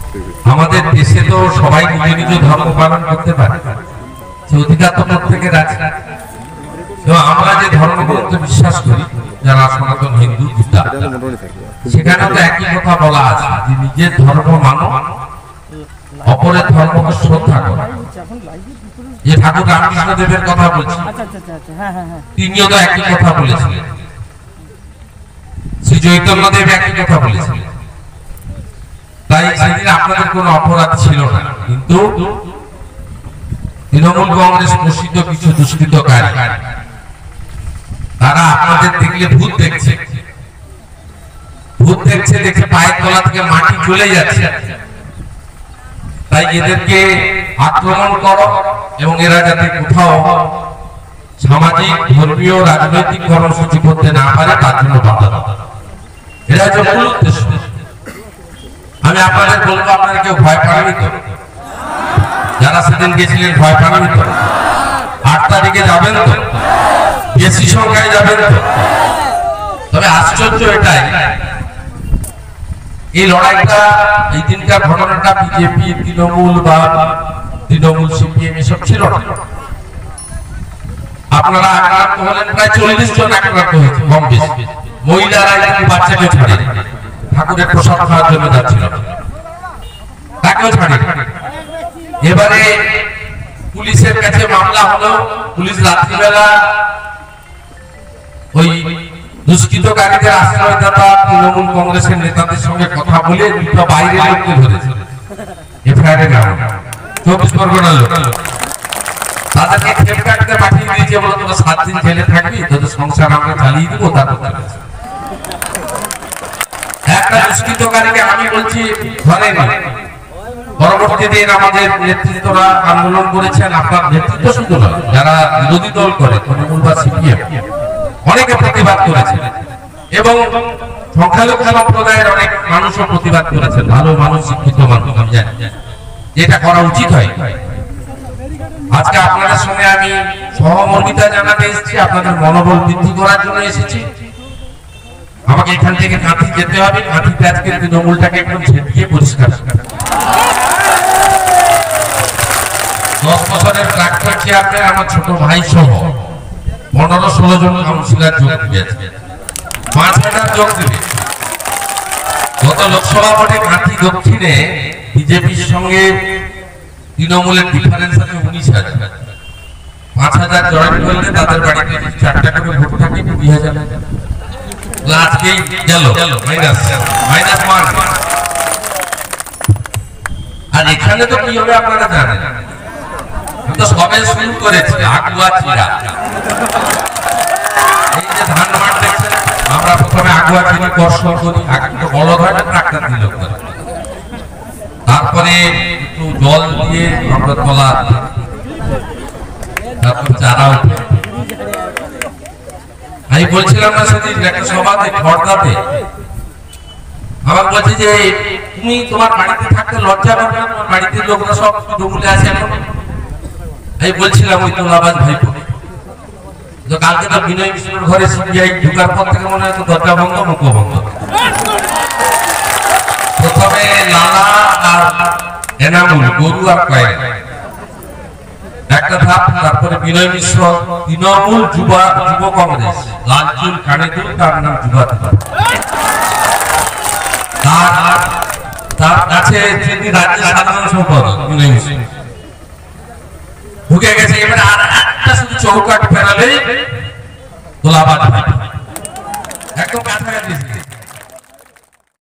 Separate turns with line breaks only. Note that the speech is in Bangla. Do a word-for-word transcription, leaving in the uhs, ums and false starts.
আমাদের দেশে তো সবাই নিজ নিজ ধর্ম পালন করতে পারে, সে অধিকার তো প্রত্যেকের আছে। তো আমরা যে ধর্মগ্রন্থে বিশ্বাস করি, যারা সনাতন হিন্দু, সেখানে তো একই কথা বলা আছে যে নিজের ধর্ম মানো, অপরের ধর্মকে শ্রদ্ধা করো। যে ঠাকুর রামকৃষ্ণ দেবের কথা বলছি, তিনিও তো একই কথা বলেছিলেন। শ্রী চৈতন্য দেব একই কথা বলেছিলেন। তাই সেদিন আপনাদের কোনো অপরাধ ছিল না, কিন্তু তৃণমূল কংগ্রেস পোষিত কিছু দুষ্কৃতকারী তারা আপনাদের দেখলে ভূত দেখছে, ভূত দেখছে দেখে পায়ের তলা থেকে মাটি চলে যাচ্ছে। তাই এদেরকে আক্রমণ করো এবং এরা যাতে কোথাও সামাজিক, ধর্মীয়, রাজনৈতিক কর্মসূচি করতে না পারে তার জন্য বাধা দাও। এটা হচ্ছে মূল উদ্দেশ্য। আমি আপনাদের বলবো, আপনারা কেউ ভয় পাননি তো? যারা সেদিন গেছিলেন ভয় পাননি তো? আট তারিখে যাবেন তো? বেশি সংখ্যায় যাবেন তো? তবে আশ্চর্য এটাই, এই লড়াইটা, এই দিনকার ঘটনাটা বিজেপি, তৃণমূল বা তৃণমূল সিপিএম এসব ছিল না। আপনারা আক্রান্ত হলেন, প্রায় চল্লিশ জন আক্রান্ত হয়েছে, কম বেশি। মহিলারা একটু বাচ্চাকে ছাড়ে ঠাকুরের প্রসাদ খাওয়ার জন্য যাচ্ছিল, তাকেও ছাড়ে। এবারে পুলিশের কাছে মামলা হলো, পুলিশ রাত্রিবেলা ওই দুষ্কৃতকারীদের আশ্রয়দাতা তৃণমূল কংগ্রেসের নেতাদের সঙ্গে কথা বলে দুটো বাইরে লোককে ধরেছে, এফআইআর এর নামে চব্বিশ পরগনার লোক। তাদেরকে খেপ কাটতে পাঠিয়ে দিয়েছে, বলে তোরা সাত দিন জেলে থাকবি, তোদের সংসার আমরা চালিয়ে দিব। তারপর একটা দুষ্কৃতকারীকে আমি বলছি ধরে না। পরবর্তী দিন আমাদের নেতৃত্বরা আন্দোলন করেছেন, আপনার নেতৃত্ব শুধু নয়, যারা বিরোধী দল করে তৃণমূল বা সিপিএম, অনেকে প্রতিবাদ করেছেন এবং সংখ্যালঘু সম্প্রদায়ের অনেক মানুষও প্রতিবাদ করেছেন। ভালো মানুষ, শিক্ষিত মানুষ, আমি জানি যেটা করা উচিত হয়। আজকে আপনাদের সঙ্গে আমি সহমর্মিতা জানাতে এসেছি, আপনাদের মনোবল বৃদ্ধি করার জন্য এসেছি। আমাকে এখান থেকে কাঁথি যেতে হবে, কাঁথিতে আজকে তৃণমূলটাকে একদম ছেটিয়ে পরিষ্কার। দশ বছরের ট্রাক্টর চেয়ারম্যান আমার ছোট ভাই সহ পনেরো ষোলো জন কাউন্সিলর যোগ দিয়েছে, পাঁচ হাজার যোগ দিবে। গত লোকসভা ভোটে কাঁথি দক্ষিণে বিজেপির সঙ্গে তৃণমূলের ডিফারেন্স আছে উনিশ হাজার। পাঁচ হাজার জয়েন করলে তাদের বাড়িতে চারটা করে ভোট থাকে, কুড়ি হাজার। আজকেই গেল মাইনাস মাইনাস ওয়ান। আর এখানে তো কি হবে আপনারা জানেন, তো সবে শুরু করেছে আগুয়া চিরা। এই যে ধান মাঠ দেখছেন, আমরা প্রথমে আগুয়া চিনি কর্ষণ করি, আগে বলদ হয় না, ট্রাক্টর দিল, তারপরে একটু জল দিয়ে আমরা তলা, তারপর চারা উঠে। আমি বলছিলাম না সেদিন একটা সভাতে খড়দাতে, আমার বলছি যে তুমি তোমার বাড়িতে থাকতে লজ্জা পাবে না, তোমার বাড়িতে লোকরা সব ডুবুলে আছে এখন। আমি বলছিলাম ওই তোলাবাজ ভাইপো, কালকে তো বিনয় মিশ্রের ঘরে সিবিআই ঢুকার পর থেকে মনে হয় তো দরজা বন্ধ, মুখ বন্ধ। প্রথমে লালা আর এনামুল, গরু আর কয়েক একটা ধাপ, তারপরে বিনয় মিশ্র, তৃণমূল যুব যুব কংগ্রেস, লালচুল কানেদুল, তার নাম যুবা। তার কাছে তিনি রাজ্য সাধারণ সম্পাদক বিনয় মিশ্র ঢুকে গেছে। এবারে আর একটা শুধু চৌকাট ফেরালে তোলাবাজ।